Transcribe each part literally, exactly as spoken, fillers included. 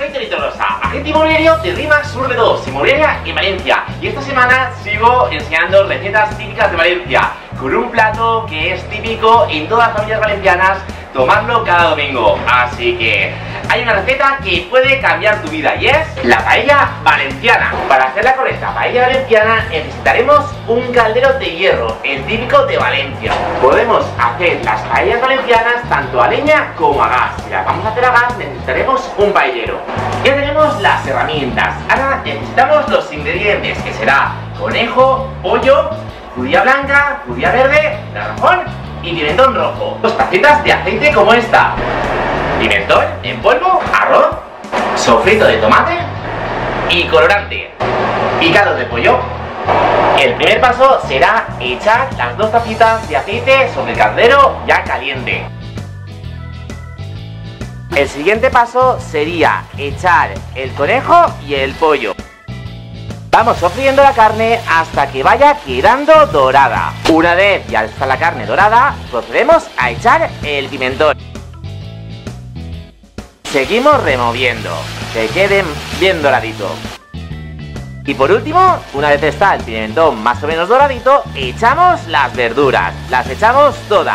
soy Torito Rosa, agente inmobiliario de RIMAX Urbe dos, inmobiliaria en Valencia. Y esta semana sigo enseñando recetas típicas de Valencia, con un plato que es típico en todas las familias valencianas, tomarlo cada domingo. Así que hay una receta que puede cambiar tu vida y es la paella valenciana. Para hacer la correcta paella valenciana necesitaremos un caldero de hierro, el típico de Valencia. Podemos hacer las paellas valencianas tanto a leña como a gas. Si las vamos a hacer a gas necesitaremos un paellero. Ya tenemos las herramientas. Ahora necesitamos los ingredientes, que será conejo, pollo, judía blanca, judía verde, garrafón y pimentón rojo. Dos tacitas de aceite como esta, pimentón en polvo, arroz, sofrito de tomate y colorante y caldo de pollo. El primer paso será echar las dos tacitas de aceite sobre el caldero ya caliente. El siguiente paso sería echar el conejo y el pollo. Vamos sofriendo la carne hasta que vaya quedando dorada. Una vez ya está la carne dorada, procedemos a echar el pimentón. Seguimos removiendo, que quede bien doradito. Y por último, una vez está el pimentón más o menos doradito, echamos las verduras. Las echamos todas.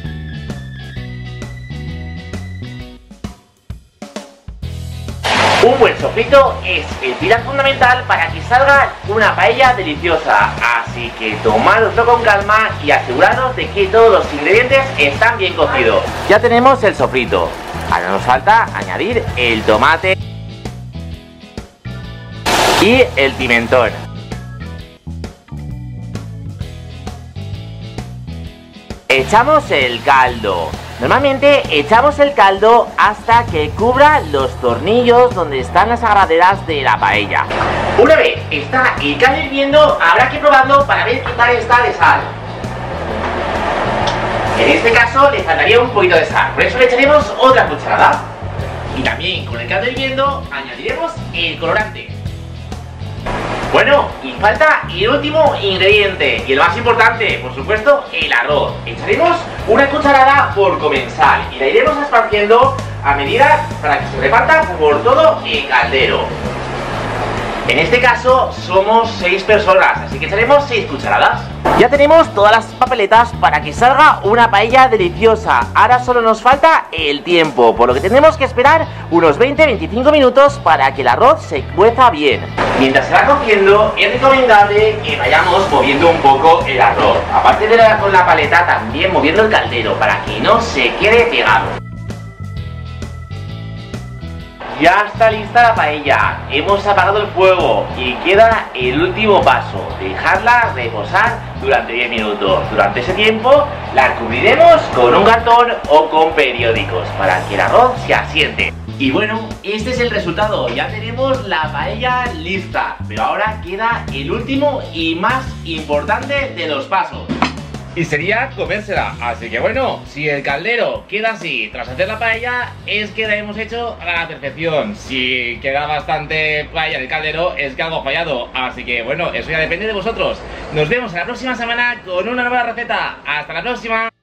Un buen sofrito es el pilar fundamental para que salga una paella deliciosa, así que tomádoslo con calma y aseguraros de que todos los ingredientes están bien cocidos. Ya tenemos el sofrito, ahora nos falta añadir el tomate y el pimentón. Echamos el caldo. Normalmente echamos el caldo hasta que cubra los tornillos donde están las agarraderas de la paella. Una vez está el caldo hirviendo, habrá que probarlo para ver qué tal está de sal. En este caso le faltaría un poquito de sal, por eso le echaremos otra cucharada. Y también con el caldo hirviendo añadiremos el colorante. Bueno, y falta el último ingrediente, y el más importante, por supuesto, el arroz. Echaremos una cucharada por comensal y la iremos esparciendo a medida para que se reparta por todo el caldero. En este caso somos seis personas, así que echaremos seis cucharadas. Ya tenemos todas las papeletas para que salga una paella deliciosa. Ahora solo nos falta el tiempo, por lo que tendremos que esperar unos veinte a veinticinco minutos para que el arroz se cueza bien. Mientras se va cociendo, es recomendable que vayamos moviendo un poco el arroz. Aparte de la, con la paleta, también moviendo el caldero para que no se quede pegado. Ya está lista la paella, hemos apagado el fuego y queda el último paso, dejarla reposar durante diez minutos. Durante ese tiempo la cubriremos con un cartón o con periódicos para que el arroz se asiente. Y bueno, este es el resultado, ya tenemos la paella lista, pero ahora queda el último y más importante de los pasos. Y sería comérsela, así que bueno, si el caldero queda así tras hacer la paella, es que la hemos hecho a la perfección. Si queda bastante paella en el caldero, es que algo ha fallado, así que bueno, eso ya depende de vosotros. Nos vemos la próxima semana con una nueva receta. ¡Hasta la próxima!